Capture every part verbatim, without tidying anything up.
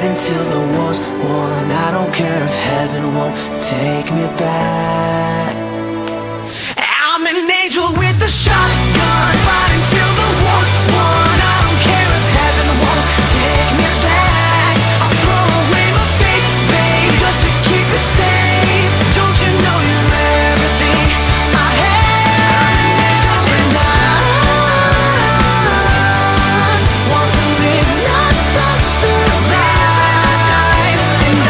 fight until the war's won. I don't care if heaven won't take me back. I'm an angel with a shotgun, fight until the war's won. I don't care if heaven won't take me back. I'll throw away my faith, babe, just to keep it safe. Don't you know you're everything I have? And I want to live, not just survive. And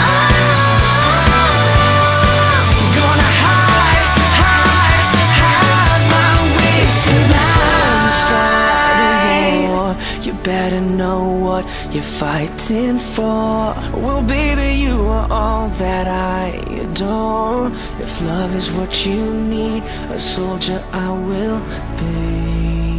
I'm gonna hide, hide, hide my ways tonight. Before you start a war, you better know what you're fighting for. Well, baby, you are all that I adore. If love is what you need, a soldier I will be.